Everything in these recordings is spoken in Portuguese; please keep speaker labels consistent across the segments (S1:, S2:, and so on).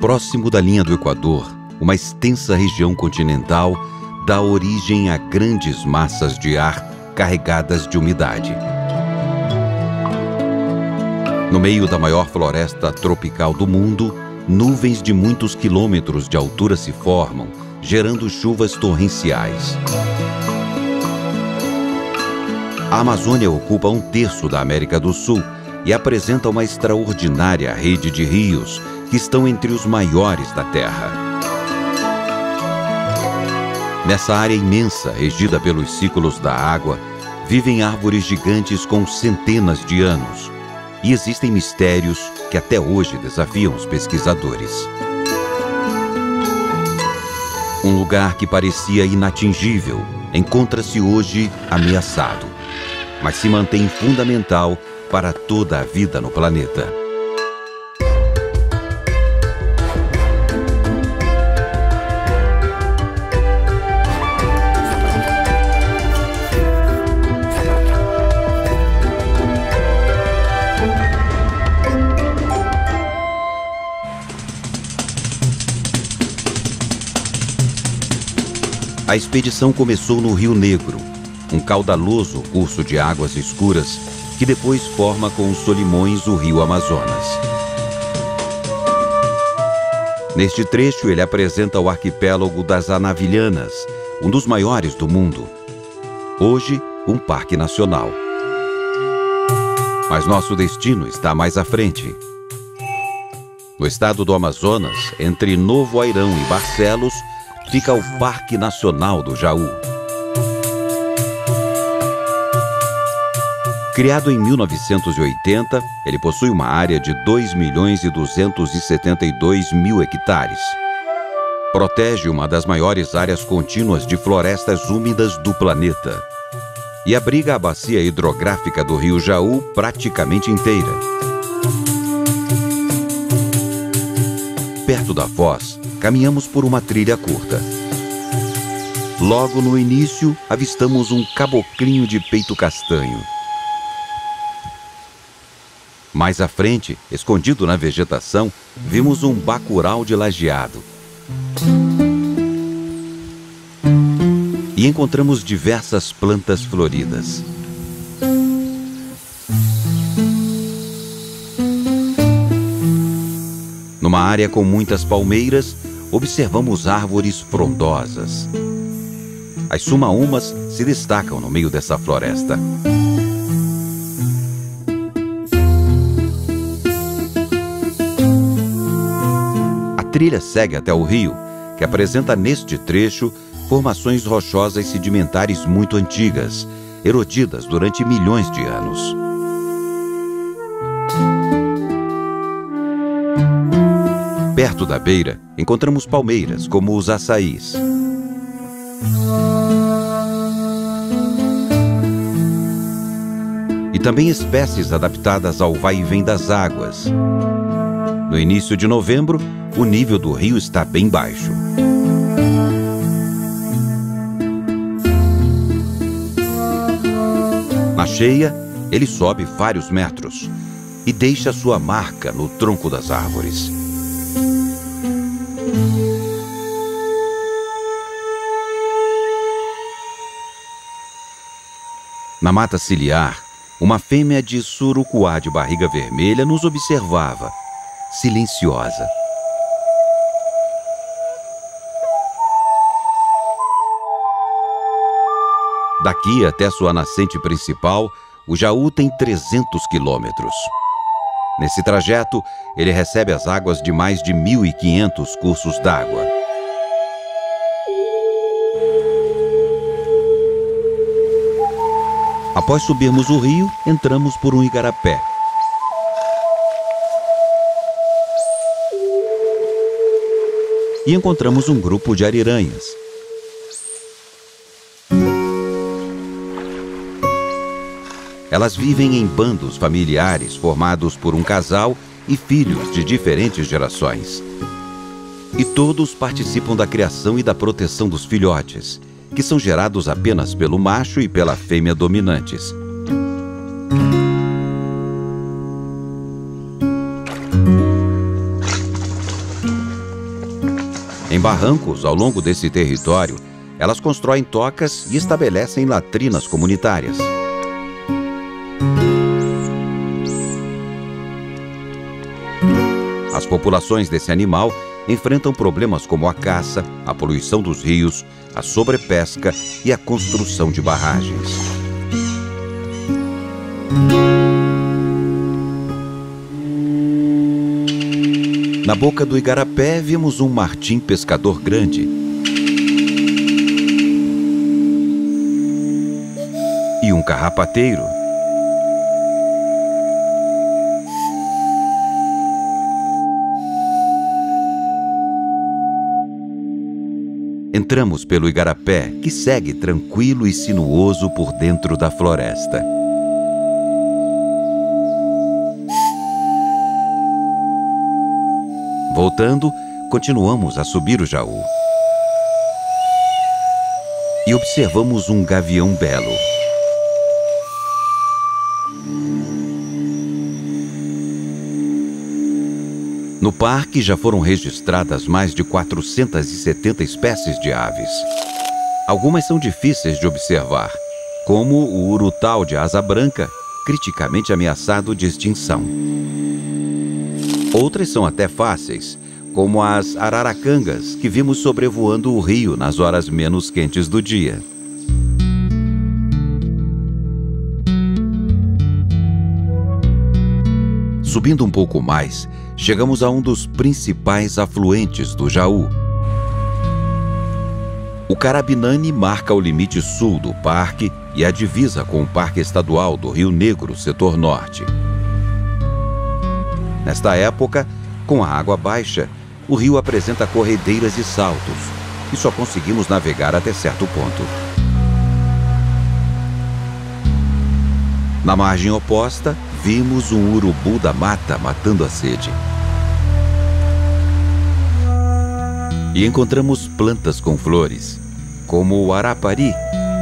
S1: Próximo da linha do Equador, uma extensa região continental dá origem a grandes massas de ar carregadas de umidade. No meio da maior floresta tropical do mundo, nuvens de muitos quilômetros de altura se formam, gerando chuvas torrenciais. A Amazônia ocupa 1/3 da América do Sul e apresenta uma extraordinária rede de rios que estão entre os maiores da Terra. Nessa área imensa, regida pelos ciclos da água, vivem árvores gigantes com centenas de anos. E existem mistérios que até hoje desafiam os pesquisadores. Um lugar que parecia inatingível encontra-se hoje ameaçado, mas se mantém fundamental para toda a vida no planeta. A expedição começou no Rio Negro, um caudaloso curso de águas escuras que depois forma com os Solimões o Rio Amazonas. Neste trecho, ele apresenta o arquipélago das Anavilhanas, um dos maiores do mundo. Hoje, um parque nacional. Mas nosso destino está mais à frente. No estado do Amazonas, entre Novo Airão e Barcelos, fica o Parque Nacional do Jaú. Criado em 1980, ele possui uma área de 2.272.000 hectares. Protege uma das maiores áreas contínuas de florestas úmidas do planeta e abriga a bacia hidrográfica do Rio Jaú praticamente inteira. Perto da foz, caminhamos por uma trilha curta. Logo no início, avistamos um caboclinho de peito castanho. Mais à frente, escondido na vegetação, vimos um bacural de lajeado. E encontramos diversas plantas floridas. Numa área com muitas palmeiras, observamos árvores frondosas. As sumaúmas se destacam no meio dessa floresta. A trilha segue até o rio, que apresenta neste trecho formações rochosas sedimentares muito antigas, erodidas durante milhões de anos. Perto da beira, encontramos palmeiras, como os açaís. E também espécies adaptadas ao vai e vem das águas. No início de novembro, o nível do rio está bem baixo. Na cheia, ele sobe vários metros e deixa sua marca no tronco das árvores. Na mata ciliar, uma fêmea de surucuá de barriga vermelha nos observava, silenciosa. Daqui até sua nascente principal, o Jaú tem 300 quilômetros. Nesse trajeto, ele recebe as águas de mais de 1.500 cursos d'água. Após subirmos o rio, entramos por um igarapé. E encontramos um grupo de ariranhas. Elas vivem em bandos familiares formados por um casal e filhos de diferentes gerações. E todos participam da criação e da proteção dos filhotes, que são gerados apenas pelo macho e pela fêmea dominantes. barrancos ao longo desse território, elas constroem tocas e estabelecem latrinas comunitárias. As populações desse animal enfrentam problemas como a caça, a poluição dos rios, a sobrepesca e a construção de barragens. Na boca do igarapé, vimos um martim pescador grande e um carrapateiro. Entramos pelo igarapé, que segue tranquilo e sinuoso por dentro da floresta. Voltando, continuamos a subir o Jaú. E observamos um gavião belo. No parque já foram registradas mais de 470 espécies de aves. Algumas são difíceis de observar, como o urutau de asa branca, criticamente ameaçado de extinção. Outras são até fáceis, como as araracangas que vimos sobrevoando o rio nas horas menos quentes do dia. Subindo um pouco mais, chegamos a um dos principais afluentes do Jaú. O Carabinane marca o limite sul do parque e a divisa com o Parque Estadual do Rio Negro, setor norte. Nesta época, com a água baixa, o rio apresenta corredeiras e saltos, e só conseguimos navegar até certo ponto. Na margem oposta, vimos um urubu da mata matando a sede. E encontramos plantas com flores, como o arapari.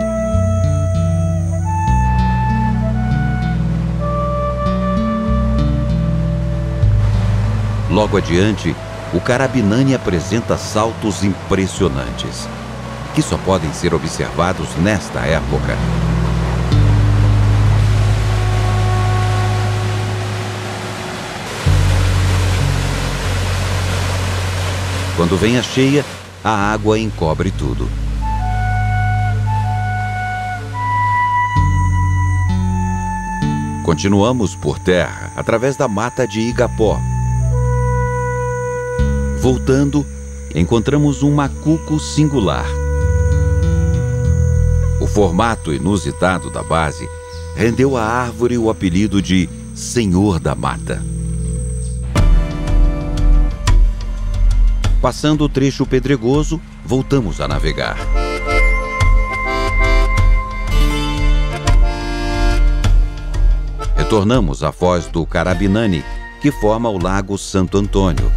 S1: Logo adiante, o Carabinane apresenta saltos impressionantes, que só podem ser observados nesta época. Quando vem a cheia, a água encobre tudo. Continuamos por terra, através da mata de Igapó. Voltando, encontramos um macuco singular. O formato inusitado da base rendeu à árvore o apelido de Senhor da Mata. Passando o trecho pedregoso, voltamos a navegar. Retornamos à foz do Carabinane, que forma o Lago Santo Antônio.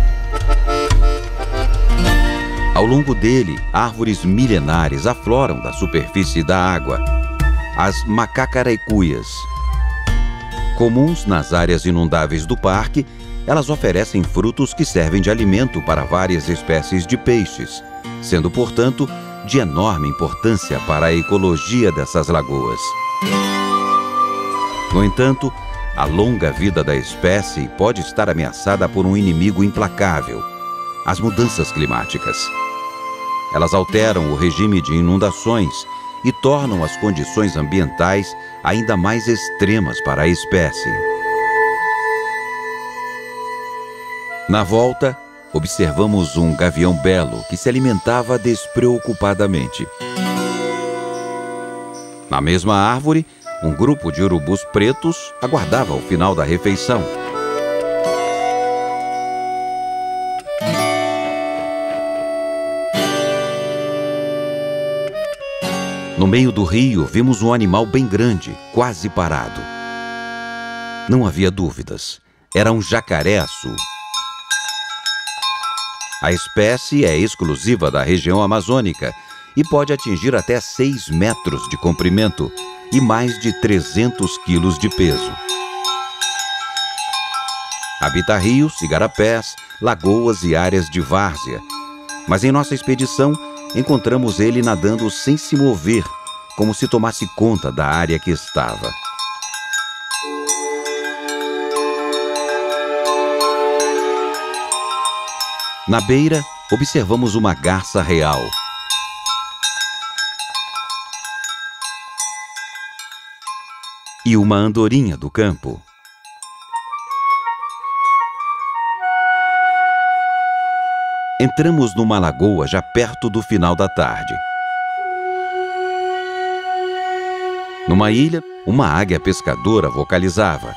S1: Ao longo dele, árvores milenares afloram da superfície da água, as macacaracuias. Comuns nas áreas inundáveis do parque, elas oferecem frutos que servem de alimento para várias espécies de peixes, sendo, portanto, de enorme importância para a ecologia dessas lagoas. No entanto, a longa vida da espécie pode estar ameaçada por um inimigo implacável: as mudanças climáticas. Elas alteram o regime de inundações e tornam as condições ambientais ainda mais extremas para a espécie. Na volta, observamos um gavião belo que se alimentava despreocupadamente. Na mesma árvore, um grupo de urubus pretos aguardava o final da refeição. No meio do rio, vimos um animal bem grande, quase parado. Não havia dúvidas. Era um jacaré-açu. A espécie é exclusiva da região amazônica e pode atingir até 6 metros de comprimento e mais de 300 quilos de peso. Habita rios, igarapés, lagoas e áreas de várzea, Mas em nossa expedição, encontramos ele nadando sem se mover, como se tomasse conta da área que estava. Na beira, observamos uma garça real. E uma andorinha do campo. Entramos numa lagoa já perto do final da tarde. Numa ilha, uma águia pescadora vocalizava.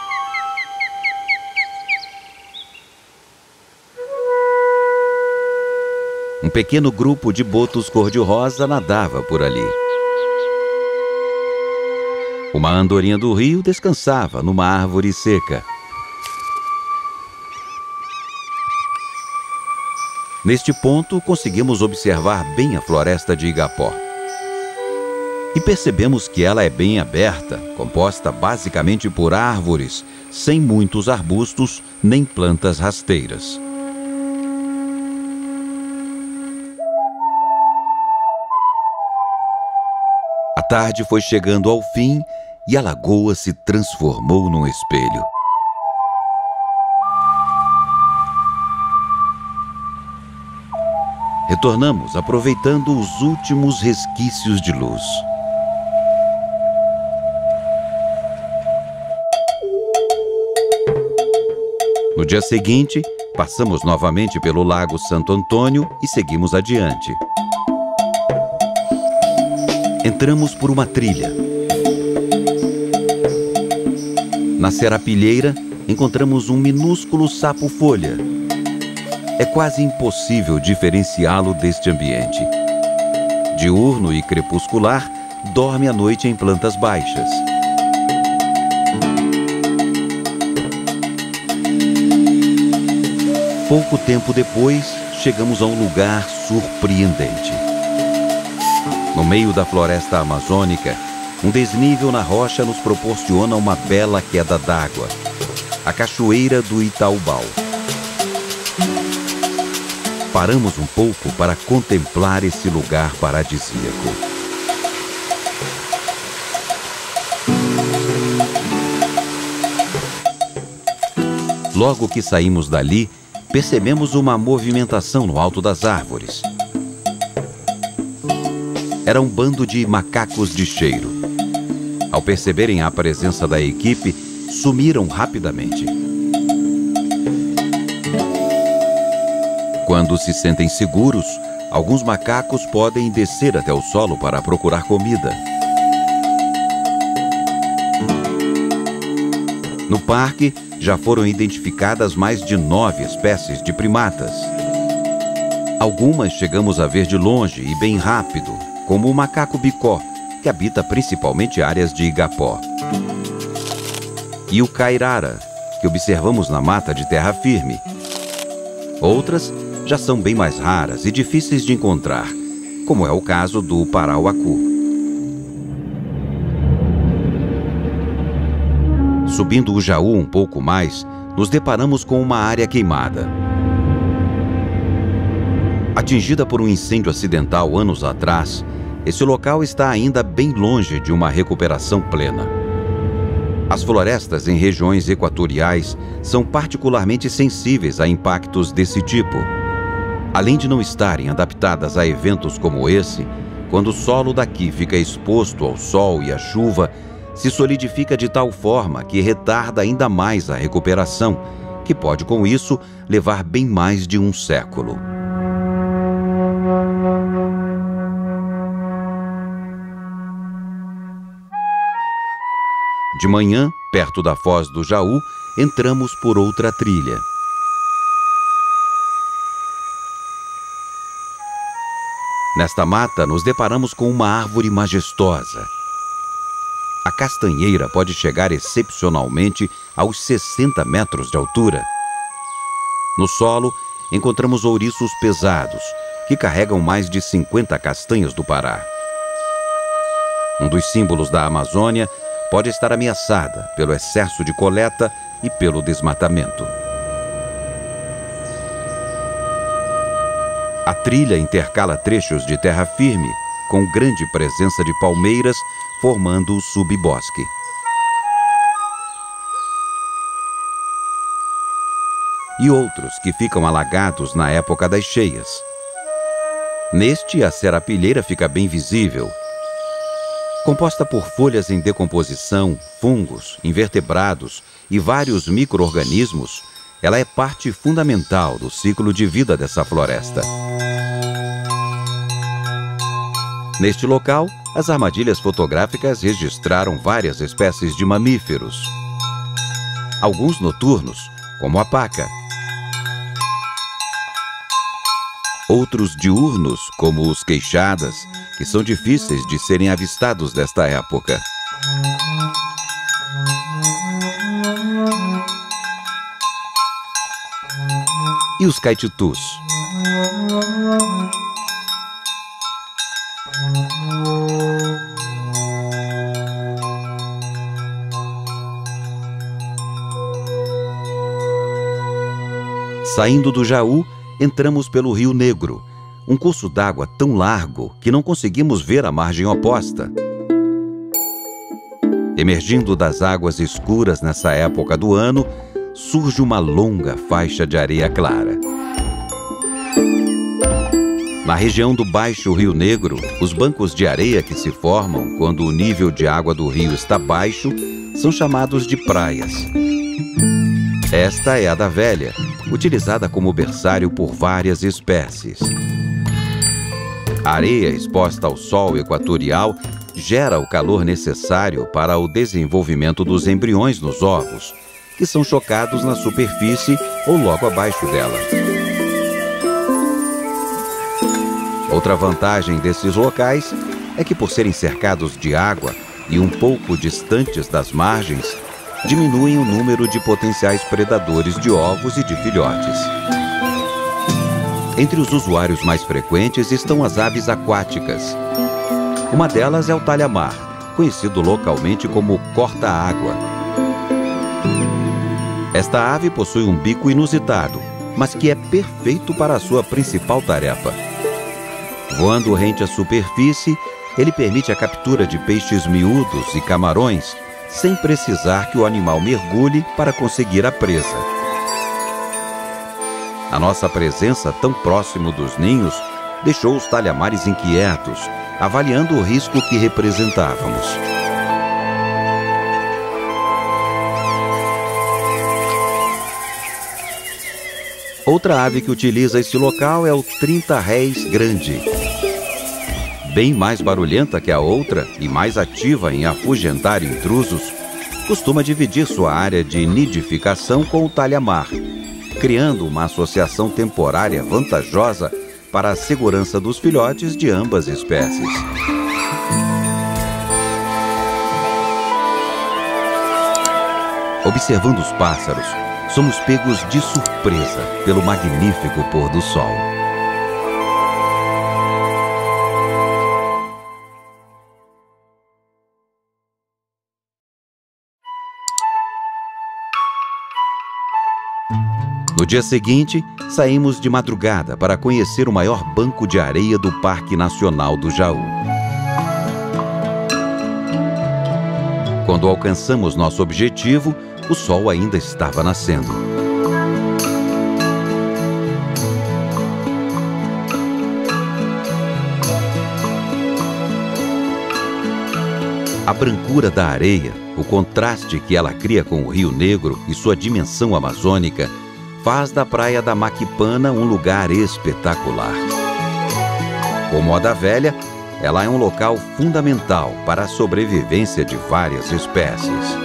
S1: Um pequeno grupo de botos cor-de-rosa nadava por ali. Uma andorinha do rio descansava numa árvore seca. Neste ponto, conseguimos observar bem a floresta de Igapó. E percebemos que ela é bem aberta, composta basicamente por árvores, sem muitos arbustos nem plantas rasteiras. A tarde foi chegando ao fim e a lagoa se transformou num espelho. Retornamos, aproveitando os últimos resquícios de luz. No dia seguinte, passamos novamente pelo Lago Santo Antônio e seguimos adiante. Entramos por uma trilha. Na serapilheira, encontramos um minúsculo sapo-folha. É quase impossível diferenciá-lo deste ambiente. Diurno e crepuscular, dorme à noite em plantas baixas. Pouco tempo depois, chegamos a um lugar surpreendente. No meio da floresta amazônica, um desnível na rocha nos proporciona uma bela queda d'água, a Cachoeira do Itaubau. Paramos um pouco para contemplar esse lugar paradisíaco. Logo que saímos dali, percebemos uma movimentação no alto das árvores. Era um bando de macacos de cheiro. Ao perceberem a presença da equipe, sumiram rapidamente. Quando se sentem seguros, alguns macacos podem descer até o solo para procurar comida. No parque, já foram identificadas mais de 9 espécies de primatas. Algumas chegamos a ver de longe e bem rápido, como o macaco bicó, que habita principalmente áreas de Igapó. E o cairara, que observamos na mata de terra firme. Outras já são bem mais raras e difíceis de encontrar, como é o caso do parauacu. Subindo o Jaú um pouco mais, nos deparamos com uma área queimada. Atingida por um incêndio acidental anos atrás, esse local está ainda bem longe de uma recuperação plena. As florestas em regiões equatoriais são particularmente sensíveis a impactos desse tipo. Além de não estarem adaptadas a eventos como esse, quando o solo daqui fica exposto ao sol e à chuva, se solidifica de tal forma que retarda ainda mais a recuperação, que pode, com isso, levar bem mais de um século. De manhã, perto da Foz do Jaú, entramos por outra trilha. Nesta mata, nos deparamos com uma árvore majestosa. A castanheira pode chegar excepcionalmente aos 60 metros de altura. No solo, encontramos ouriços pesados, que carregam mais de 50 castanhas do Pará. Um dos símbolos da Amazônia pode estar ameaçada pelo excesso de coleta e pelo desmatamento. A trilha intercala trechos de terra firme, com grande presença de palmeiras, formando o subbosque. E outros que ficam alagados na época das cheias. Neste, a serapilheira fica bem visível. Composta por folhas em decomposição, fungos, invertebrados e vários micro-organismos, ela é parte fundamental do ciclo de vida dessa floresta. Neste local, as armadilhas fotográficas registraram várias espécies de mamíferos. Alguns noturnos, como a paca. Outros diurnos, como os queixadas, que são difíceis de serem avistados desta época. E os caititus. Saindo do Jaú, entramos pelo Rio Negro, um curso d'água tão largo que não conseguimos ver a margem oposta. Emergindo das águas escuras nessa época do ano, surge uma longa faixa de areia clara. Na região do Baixo Rio Negro, os bancos de areia que se formam quando o nível de água do rio está baixo são chamados de praias. Esta é a da Velha, utilizada como berçário por várias espécies. A areia exposta ao sol equatorial gera o calor necessário para o desenvolvimento dos embriões nos ovos, que são chocados na superfície ou logo abaixo dela. Outra vantagem desses locais é que, por serem cercados de água e um pouco distantes das margens, diminuem o número de potenciais predadores de ovos e de filhotes. Entre os usuários mais frequentes estão as aves aquáticas. Uma delas é o talhamar, conhecido localmente como corta-água. Esta ave possui um bico inusitado, mas que é perfeito para a sua principal tarefa. Voando rente à superfície, ele permite a captura de peixes miúdos e camarões, sem precisar que o animal mergulhe para conseguir a presa. A nossa presença tão próximo dos ninhos deixou os talhamares inquietos, avaliando o risco que representávamos. Outra ave que utiliza esse local é o trinta-réis grande. Bem mais barulhenta que a outra e mais ativa em afugentar intrusos, costuma dividir sua área de nidificação com o talhamar, criando uma associação temporária vantajosa para a segurança dos filhotes de ambas espécies. Observando os pássaros, somos pegos de surpresa pelo magnífico pôr do sol. No dia seguinte, saímos de madrugada para conhecer o maior banco de areia do Parque Nacional do Jaú. Quando alcançamos nosso objetivo, o sol ainda estava nascendo. A brancura da areia, o contraste que ela cria com o Rio Negro e sua dimensão amazônica, faz da Praia da Maquipana um lugar espetacular. Como a da Velha, ela é um local fundamental para a sobrevivência de várias espécies.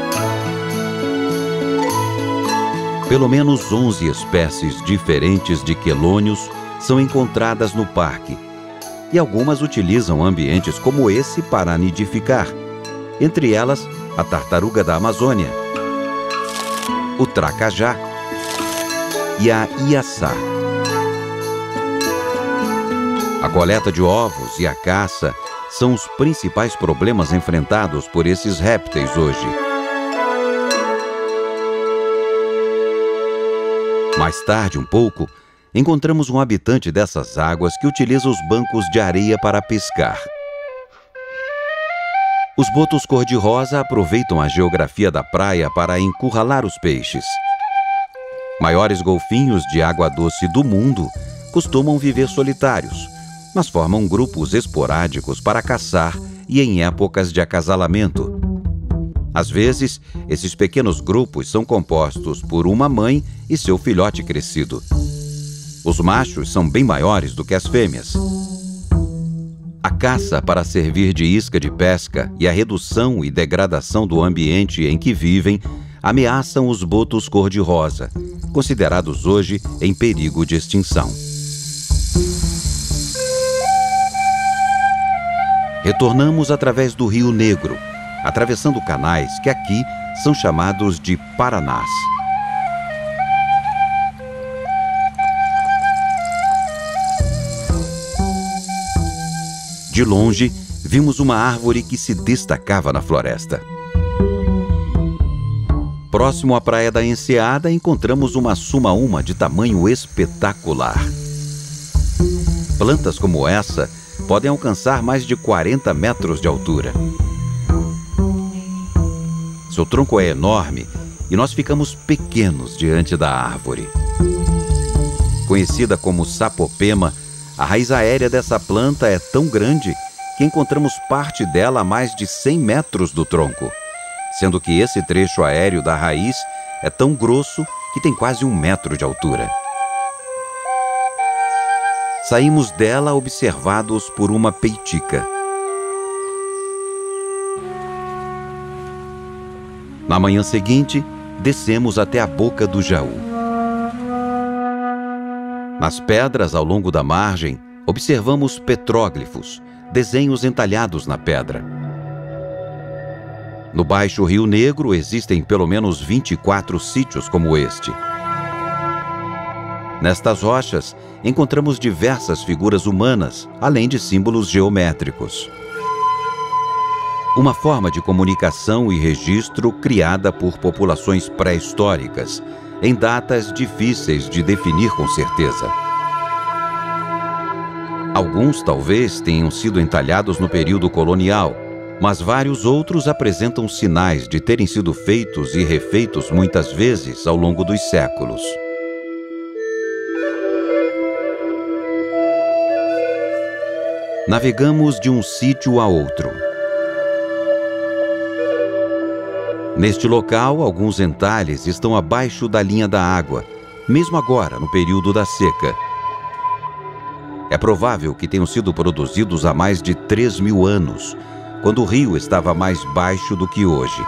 S1: Pelo menos 11 espécies diferentes de quelônios são encontradas no parque, e algumas utilizam ambientes como esse para nidificar, entre elas a tartaruga da Amazônia, o tracajá e a iaçá. A coleta de ovos e a caça são os principais problemas enfrentados por esses répteis hoje. Mais tarde um pouco, encontramos um habitante dessas águas que utiliza os bancos de areia para pescar. Os botos cor-de-rosa aproveitam a geografia da praia para encurralar os peixes. Maiores golfinhos de água doce do mundo costumam viver solitários, mas formam grupos esporádicos para caçar e em épocas de acasalamento. Às vezes, esses pequenos grupos são compostos por uma mãe e seu filhote crescido. Os machos são bem maiores do que as fêmeas. A caça para servir de isca de pesca e a redução e degradação do ambiente em que vivem ameaçam os botos cor-de-rosa, considerados hoje em perigo de extinção. Retornamos através do Rio Negro, atravessando canais que aqui são chamados de paranás. De longe, vimos uma árvore que se destacava na floresta. Próximo à Praia da Enseada, encontramos uma sumaúma de tamanho espetacular. Plantas como essa podem alcançar mais de 40 metros de altura. Seu tronco é enorme e nós ficamos pequenos diante da árvore. Conhecida como sapopema, a raiz aérea dessa planta é tão grande que encontramos parte dela a mais de 100 metros do tronco, sendo que esse trecho aéreo da raiz é tão grosso que tem quase 1 metro de altura. Saímos dela observados por uma peitica. Na manhã seguinte, descemos até a boca do Jaú. Nas pedras ao longo da margem, observamos petróglifos, desenhos entalhados na pedra. No Baixo Rio Negro existem pelo menos 24 sítios como este. Nestas rochas, encontramos diversas figuras humanas, além de símbolos geométricos. Uma forma de comunicação e registro criada por populações pré-históricas, em datas difíceis de definir com certeza. Alguns talvez tenham sido entalhados no período colonial, mas vários outros apresentam sinais de terem sido feitos e refeitos muitas vezes ao longo dos séculos. Navegamos de um sítio a outro. Neste local, alguns entalhes estão abaixo da linha da água, mesmo agora, no período da seca. É provável que tenham sido produzidos há mais de 3.000 anos, quando o rio estava mais baixo do que hoje.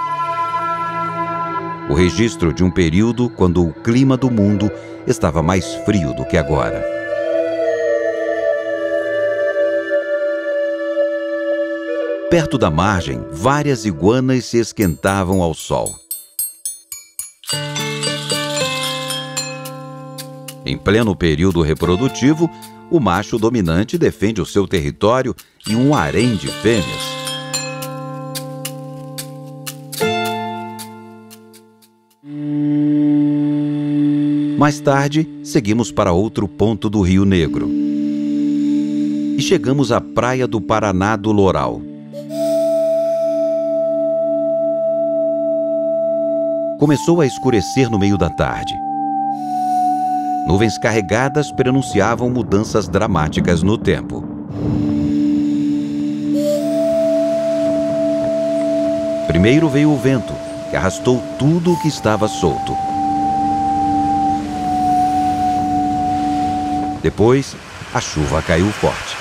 S1: O registro de um período quando o clima do mundo estava mais frio do que agora. Perto da margem, várias iguanas se esquentavam ao sol. Em pleno período reprodutivo, o macho dominante defende o seu território e um harém de fêmeas. Mais tarde, seguimos para outro ponto do Rio Negro. E chegamos à Praia do Paraná do Loral. Começou a escurecer no meio da tarde. Nuvens carregadas prenunciavam mudanças dramáticas no tempo. Primeiro veio o vento, que arrastou tudo o que estava solto. Depois, a chuva caiu forte.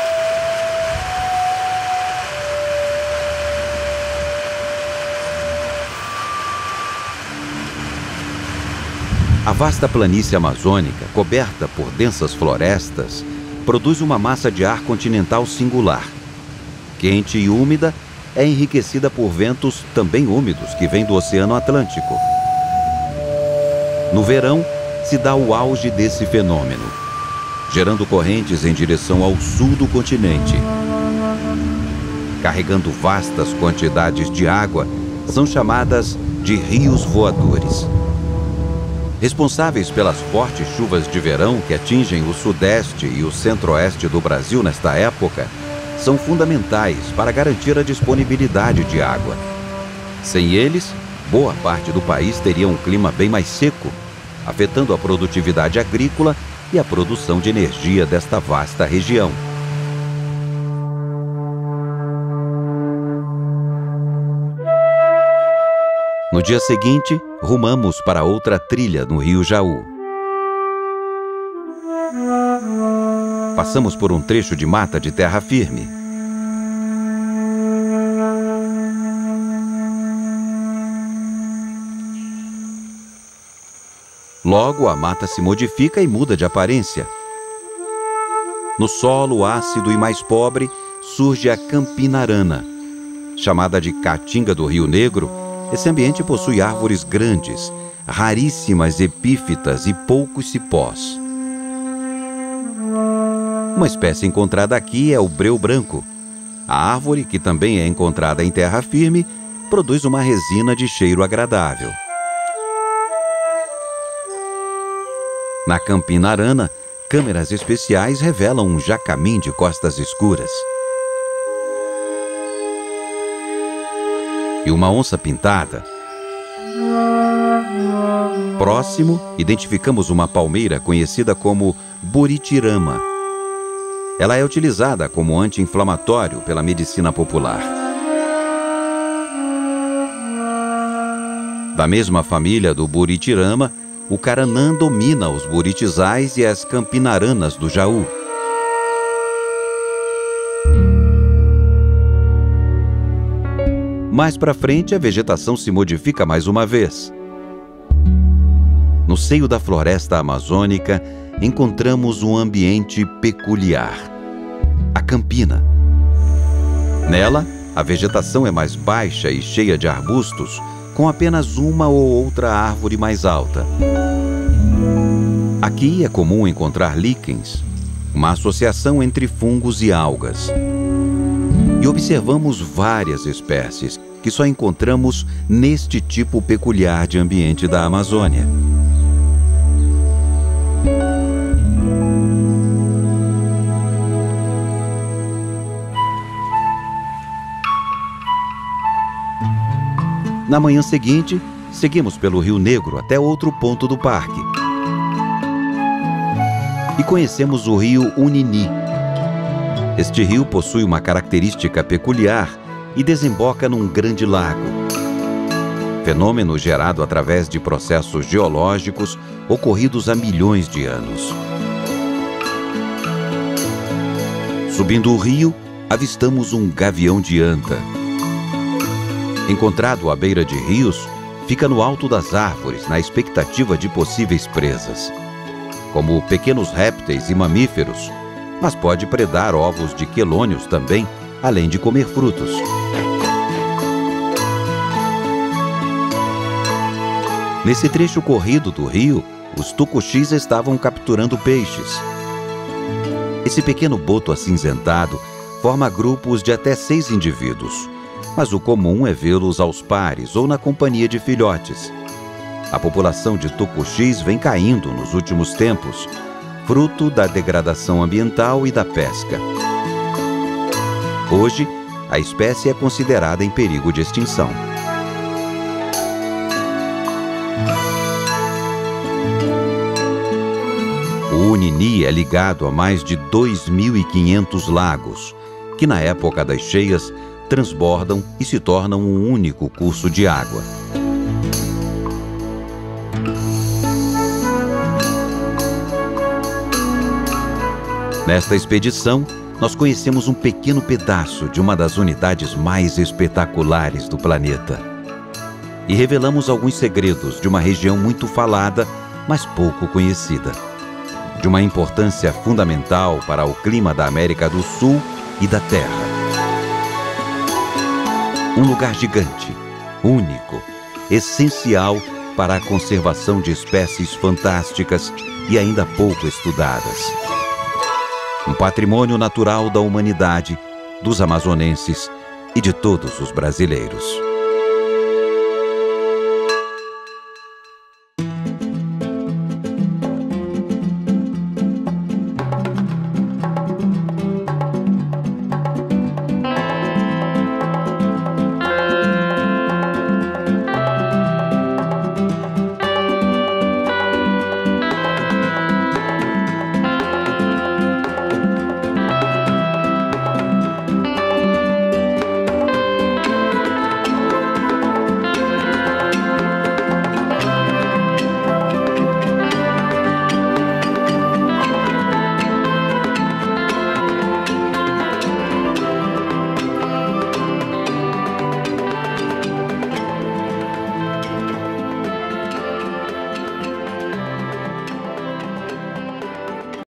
S1: A vasta planície amazônica, coberta por densas florestas, produz uma massa de ar continental singular. Quente e úmida, é enriquecida por ventos também úmidos que vêm do Oceano Atlântico. No verão, se dá o auge desse fenômeno, gerando correntes em direção ao sul do continente. Carregando vastas quantidades de água, são chamadas de rios voadores. responsáveis pelas fortes chuvas de verão que atingem o sudeste e o centro-oeste do Brasil nesta época, são fundamentais para garantir a disponibilidade de água. Sem eles, boa parte do país teria um clima bem mais seco, afetando a produtividade agrícola e a produção de energia desta vasta região. No dia seguinte, rumamos para outra trilha no rio Jaú. Passamos por um trecho de mata de terra firme. Logo, a mata se modifica e muda de aparência. No solo ácido e mais pobre, surge a campinarana. Chamada de caatinga do Rio Negro, esse ambiente possui árvores grandes, raríssimas epífitas e poucos cipós. Uma espécie encontrada aqui é o breu branco. A árvore, que também é encontrada em terra firme, produz uma resina de cheiro agradável. Na campinarana, câmeras especiais revelam um jacamim de costas escuras. E uma onça pintada. Próximo, identificamos uma palmeira conhecida como buritirama. Ela é utilizada como anti-inflamatório pela medicina popular. Da mesma família do buritirama, o caranã domina os buritizais e as campinaranas do Jaú. Mais para frente, a vegetação se modifica mais uma vez. No seio da floresta amazônica, encontramos um ambiente peculiar: a campina. Nela, a vegetação é mais baixa e cheia de arbustos, com apenas uma ou outra árvore mais alta. Aqui é comum encontrar líquens, uma associação entre fungos e algas. E observamos várias espécies que só encontramos neste tipo peculiar de ambiente da Amazônia. Na manhã seguinte, seguimos pelo Rio Negro até outro ponto do parque. E conhecemos o rio Unini. Este rio possui uma característica peculiar e desemboca num grande lago. Fenômeno gerado através de processos geológicos ocorridos há milhões de anos. Subindo o rio, avistamos um gavião de anta. Encontrado à beira de rios, fica no alto das árvores na expectativa de possíveis presas, como pequenos répteis e mamíferos, mas pode predar ovos de quelônios também, além de comer frutos. Nesse trecho corrido do rio, os tucuxis estavam capturando peixes. Esse pequeno boto acinzentado forma grupos de até 6 indivíduos, mas o comum é vê-los aos pares ou na companhia de filhotes. A população de tucuxis vem caindo nos últimos tempos, fruto da degradação ambiental e da pesca. Hoje, a espécie é considerada em perigo de extinção. O Unini é ligado a mais de 2.500 lagos, que na época das cheias transbordam e se tornam um único curso de água. Nesta expedição, nós conhecemos um pequeno pedaço de uma das unidades mais espetaculares do planeta. E revelamos alguns segredos de uma região muito falada, mas pouco conhecida. De uma importância fundamental para o clima da América do Sul e da Terra. Um lugar gigante, único, essencial para a conservação de espécies fantásticas e ainda pouco estudadas. Um patrimônio natural da humanidade, dos amazonenses e de todos os brasileiros.